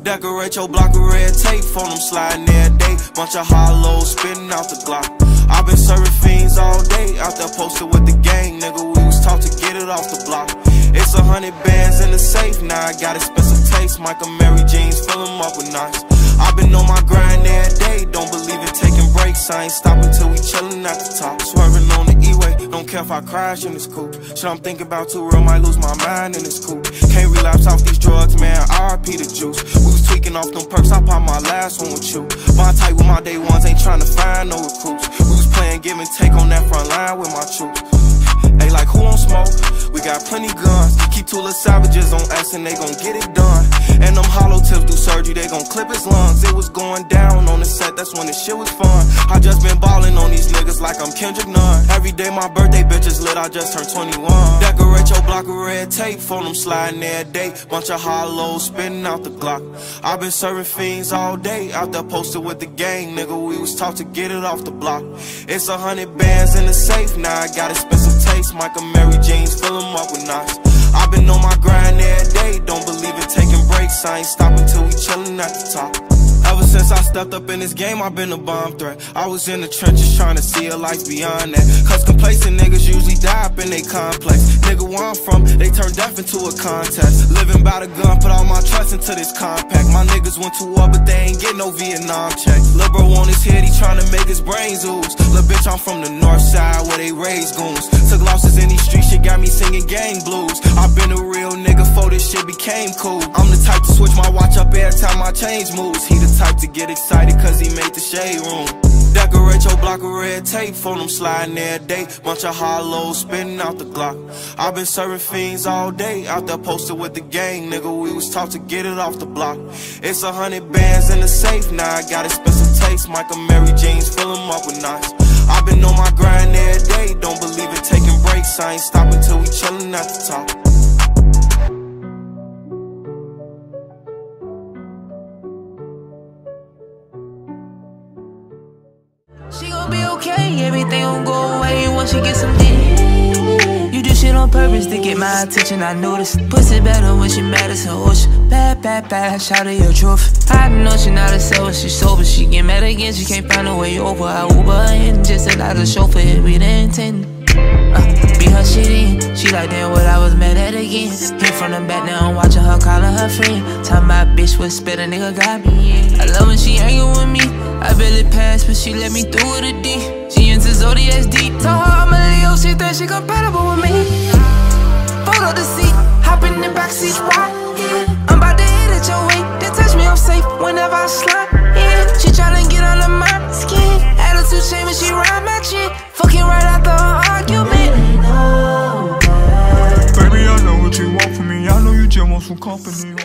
Decorate your block with red tape, phone them sliding every day. Bunch of hollows spitting out the Glock. I've been serving fiends all day, out there posted with the gang, nigga. We was taught to get it off the block. It's 100 bands in the safe, now I got expensive taste. Michael Mary jeans, fill them up with nice. I've been on my grind every day, don't believe in taking breaks. I ain't stopping till we chillin' at the top. Swerving on the E-way, don't care if I crash in this coupe. Shit I'm thinking about too real, might lose my mind in this coupe. Can't relapse off these drugs, man, RIP the juice. We was tweaking off them perks, I popped my last one with you. Bond tight with my day ones, ain't trying to find no recruits. We was playing give and take on that front line with my troops. Hey, like who on smoke? We got plenty guns. Keep two little savages on us and they gon' get it done. And them hollow tips do surgery, they gon' clip his lungs. It was going down on the set, that's when the shit was fun. I just been ballin' on these niggas like I'm Kendrick Nunn. Every day my birthday bitch is lit, I just turned 21. Decorate your block with red tape, phone them sliding every day. Bunch of hollows spitting out the Glock. I've been serving fiends all day, out there posted with the gang, nigga. We was taught to get it off the block. It's 100 bands in the safe, now I got expensive taste. Michael Mary jeans, fill them up with nice. I've been on my grind every day, don't believe in taking breaks. I ain't stopping till we chillin' at the top. Ever since I stepped up in this game, I've been a bomb threat. I was in the trenches trying to see a life beyond that. Cause complacent niggas usually die up in they complex. Nigga, where I'm from, they turn death into a contest. Living by the gun, put all my trust into this compact. My niggas went to war, but they ain't get no Vietnam check. Lil' bro on his head, he tryna make his brains ooze. Lil' bitch, I'm from the north side where they raise goons. Took losses in these streets, shit got me singing gang blues. I've been a real nigga before this shit became cool. I'm the type to switch my watch up every time my change moves. He the type to get excited cause he made the shade room. Decorate your block with red tape, phone them sliding every day. Bunch of hollows spitting out the Glock. I've been serving fiends all day, out there posted with the gang, nigga. We was taught to get it off the block. It's 100 bands in the safe, now I got expensive taste. Michael Mary jeans, fill them up with nice. I've been on my grind every day, don't believe in taking breaks. I ain't stopping till we chillin' at the top. She gon' be okay, everything gon' go away once she get some dick. You do shit on purpose to get my attention, I notice. Pussy better when she mad as her ocean. Bad, bad, bad, shout out your truth. I know she not herself, she sober. She get mad again, she can't find a way over. I Uber in, just another chauffeur, it be the intent. Be her shit in, she like damn what I was mad at again. Hit from the back, now I'm watching her calling her friend. Time my bitch was spit, a nigga got me in. I love when she hangin' with me, I barely passed, but she let me through with a D. She into Zodiac's deep. Told her I'm a Leo, she think she compatible with me. Fold up the seat, hop in the backseat, ride. I'm about to hit it your way, they touch me, I'm safe whenever I slide. Yeah, she tryna get under my skin. Attitude change when she ride my chin. Fucking right after an argument. Baby, I know what you want from me. I know you just want some company.